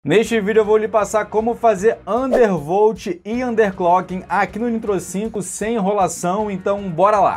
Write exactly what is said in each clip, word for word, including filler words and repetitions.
Neste vídeo eu vou lhe passar como fazer undervolt e underclocking aqui no Nitro cinco sem enrolação, então bora lá!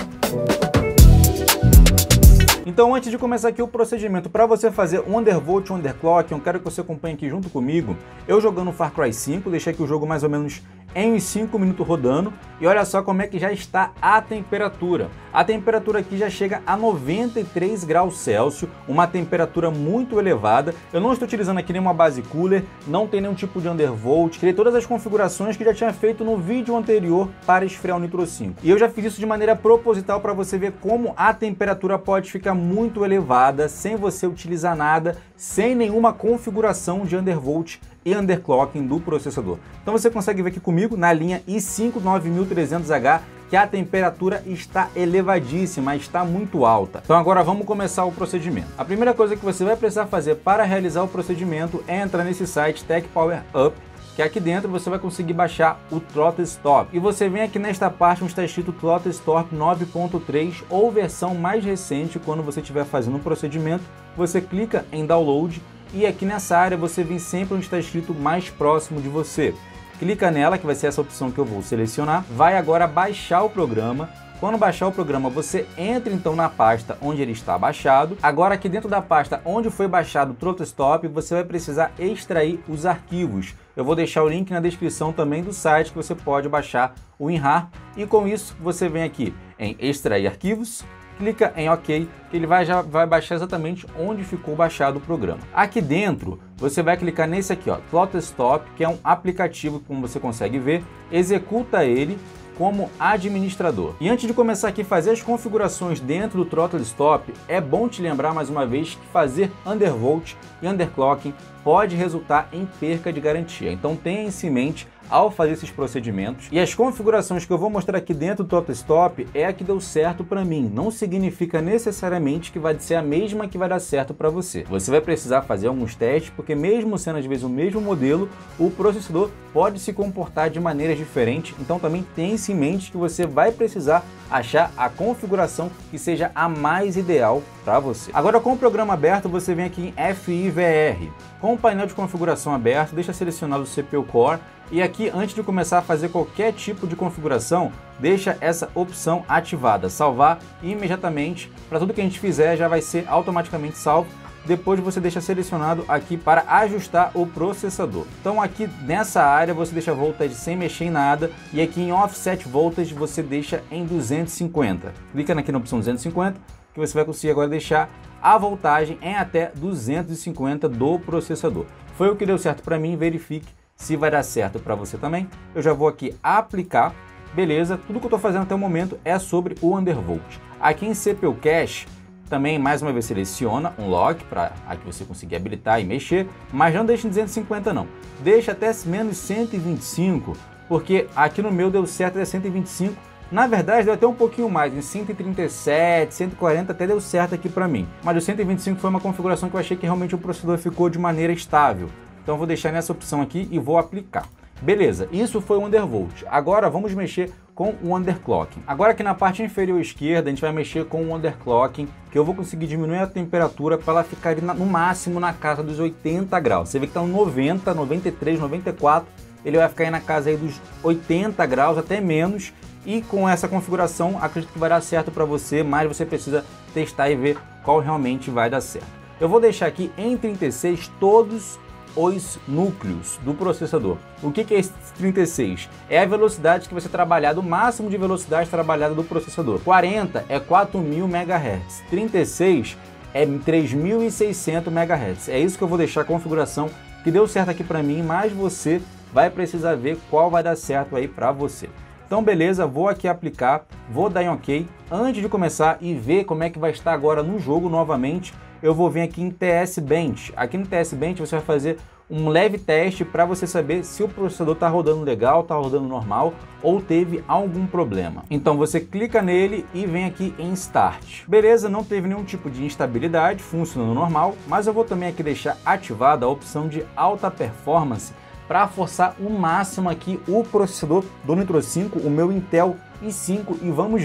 Então, antes de começar aqui o procedimento, para você fazer um undervolt e um underclocking, eu quero que você acompanhe aqui junto comigo, eu jogando Far Cry cinco, deixei aqui o jogo mais ou menos em uns cinco minutos rodando, e olha só como é que já está a temperatura. A temperatura aqui já chega a noventa e três graus Celsius, uma temperatura muito elevada. Eu não estou utilizando aqui nenhuma base cooler, não tem nenhum tipo de undervolt, criei todas as configurações que já tinha feito no vídeo anterior para esfriar o Nitro cinco. E eu já fiz isso de maneira proposital para você ver como a temperatura pode ficar muito elevada, sem você utilizar nada, sem nenhuma configuração de undervolt e underclocking do processador. Então você consegue ver aqui comigo na linha i cinco nove mil e trezentos H que a temperatura está elevadíssima, está muito alta. Então agora vamos começar o procedimento. A primeira coisa que você vai precisar fazer para realizar o procedimento é entrar nesse site Tech Power Up, que aqui dentro você vai conseguir baixar o Throttle Stop. E você vem aqui nesta parte onde está escrito Throttle Stop nove ponto três ou versão mais recente. Quando você estiver fazendo um procedimento, você clica em Download e aqui nessa área você vem sempre onde está escrito mais próximo de você. Clica nela, que vai ser essa opção que eu vou selecionar. Vai agora baixar o programa. Quando baixar o programa, você entra então na pasta onde ele está baixado. Agora aqui dentro da pasta onde foi baixado o Throttle Stop, você vai precisar extrair os arquivos. Eu vou deixar o link na descrição também do site que você pode baixar o WinRAR. E com isso, você vem aqui em extrair arquivos, clica em OK, que ele vai, já vai baixar exatamente onde ficou baixado o programa. Aqui dentro, você vai clicar nesse aqui, ó, Throttle Stop, que é um aplicativo, como você consegue ver, executa ele como administrador. E antes de começar aqui a fazer as configurações dentro do Throttle Stop, é bom te lembrar mais uma vez que fazer undervolt e underclocking pode resultar em perca de garantia. Então tenha isso em mente ao fazer esses procedimentos. E as configurações que eu vou mostrar aqui dentro do Throttle Stop é a que deu certo para mim. Não significa necessariamente que vai ser a mesma que vai dar certo para você. Você vai precisar fazer alguns testes, porque mesmo sendo às vezes o mesmo modelo, o processador pode se comportar de maneiras diferentes. Então também tenha isso em mente que você vai precisar achar a configuração que seja a mais ideal para você. Agora, com o programa aberto, você vem aqui em F I V R. Com o painel de configuração aberto, deixa selecionado o C P U Core. E aqui, antes de começar a fazer qualquer tipo de configuração, deixa essa opção ativada, salvar imediatamente. Para tudo que a gente fizer já vai ser automaticamente salvo. Depois você deixa selecionado aqui para ajustar o processador. Então aqui nessa área você deixa a voltage sem mexer em nada, e aqui em Offset Voltage você deixa em duzentos e cinquenta. Clica aqui na opção duzentos e cinquenta que você vai conseguir agora deixar a voltagem em até duzentos e cinquenta do processador. Foi o que deu certo para mim, verifique se vai dar certo para você também. Eu já vou aqui aplicar, beleza, tudo que eu estou fazendo até o momento é sobre o undervolt. Aqui em C P U Cache, também mais uma vez seleciona um lock para aqui você conseguir habilitar e mexer, mas não deixe em duzentos e cinquenta não, deixa até menos cento e vinte e cinco, porque aqui no meu deu certo até cento e vinte e cinco, na verdade deu até um pouquinho mais, em cento e trinta e sete, cento e quarenta até deu certo aqui para mim, mas o cento e vinte e cinco foi uma configuração que eu achei que realmente o processador ficou de maneira estável. Então eu vou deixar nessa opção aqui e vou aplicar. Beleza, isso foi o undervolt. Agora vamos mexer com o underclocking. Agora aqui na parte inferior esquerda a gente vai mexer com o underclocking, que eu vou conseguir diminuir a temperatura para ela ficar no máximo na casa dos oitenta graus. Você vê que está no noventa, noventa e três, noventa e quatro, ele vai ficar aí na casa aí dos oitenta graus, até menos. E com essa configuração acredito que vai dar certo para você, mas você precisa testar e ver qual realmente vai dar certo. Eu vou deixar aqui em trinta e seis todos os núcleos do processador. O que é esse trinta e seis? É a velocidade que você trabalhar, o máximo de velocidade trabalhada do processador. quarenta é quatro mil megahertz, trinta e seis é três mil e seiscentos megahertz. É isso que eu vou deixar a configuração que deu certo aqui para mim, mas você vai precisar ver qual vai dar certo aí para você. Então beleza, vou aqui aplicar, vou dar em OK. Antes de começar e ver como é que vai estar agora no jogo novamente, eu vou vir aqui em T S Bench. Aqui no T S Bench você vai fazer um leve teste para você saber se o processador está rodando legal, está rodando normal ou teve algum problema. Então você clica nele e vem aqui em Start. Beleza, não teve nenhum tipo de instabilidade, funcionando normal, mas eu vou também aqui deixar ativada a opção de alta performance para forçar o máximo aqui o processador do Nitro cinco, o meu Intel i cinco, e vamos ver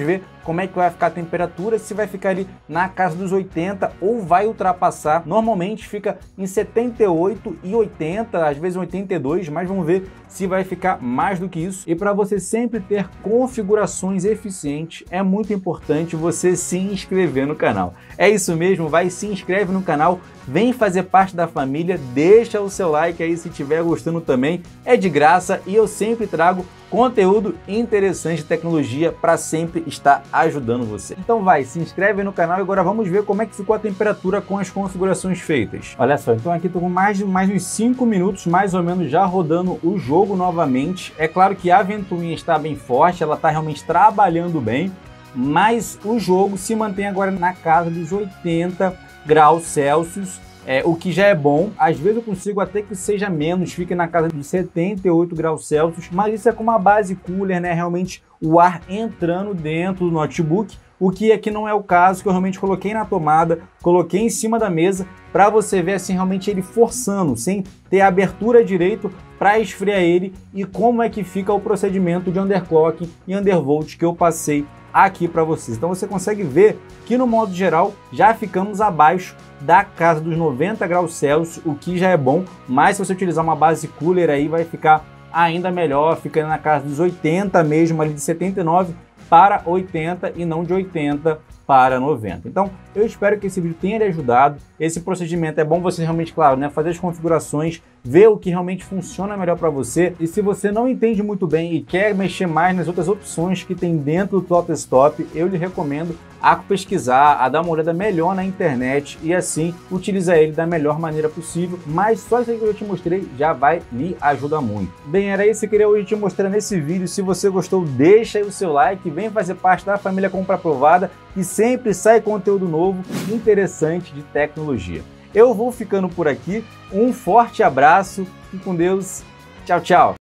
como é que vai ficar a temperatura, se vai ficar ali na casa dos oitenta ou vai ultrapassar. Normalmente fica em setenta e oito e oitenta, às vezes oitenta e dois, mas vamos ver se vai ficar mais do que isso. E para você sempre ter configurações eficientes, é muito importante você se inscrever no canal. É isso mesmo, vai, se inscreve no canal, vem fazer parte da família, deixa o seu like aí se estiver gostando também, é de graça e eu sempre trago conteúdo interessante de tecnologia para sempre estar ajudando você. Então vai, se inscreve no canal e agora vamos ver como é que ficou a temperatura com as configurações feitas. Olha só, então aqui estou com mais de mais uns cinco minutos mais ou menos já rodando o jogo novamente. É claro que a ventoinha está bem forte, ela está realmente trabalhando bem, mas o jogo se mantém agora na casa dos oitenta graus Celsius. É, o que já é bom. Às vezes eu consigo até que seja menos, fique na casa de setenta e oito graus Celsius, mas isso é com uma base cooler, né? Realmente o ar entrando dentro do notebook, o que aqui não é o caso, que eu realmente coloquei na tomada, coloquei em cima da mesa, para você ver assim realmente ele forçando, sem ter abertura direito para esfriar ele, e como é que fica o procedimento de underclocking e undervolt que eu passei aqui para vocês. Então você consegue ver que no modo geral já ficamos abaixo da casa dos noventa graus Celsius, o que já é bom, mas se você utilizar uma base cooler aí vai ficar ainda melhor, ficando na casa dos oitenta mesmo, ali de setenta e nove para oitenta e não de oitenta para noventa. Então eu espero que esse vídeo tenha lhe ajudado. Esse procedimento é bom você realmente, claro, né, fazer as configurações, ver o que realmente funciona melhor para você. E se você não entende muito bem e quer mexer mais nas outras opções que tem dentro do Top Desktop, eu lhe recomendo a pesquisar, a dar uma olhada melhor na internet e assim utilizar ele da melhor maneira possível. Mas só isso aí que eu te mostrei já vai lhe ajudar muito. Bem, era isso que eu queria hoje te mostrar nesse vídeo. Se você gostou, deixa aí o seu like, vem fazer parte da família Compra Aprovada, que sempre sai conteúdo novo, interessante de tecnologia. Eu vou ficando por aqui, um forte abraço, fique com Deus, tchau, tchau!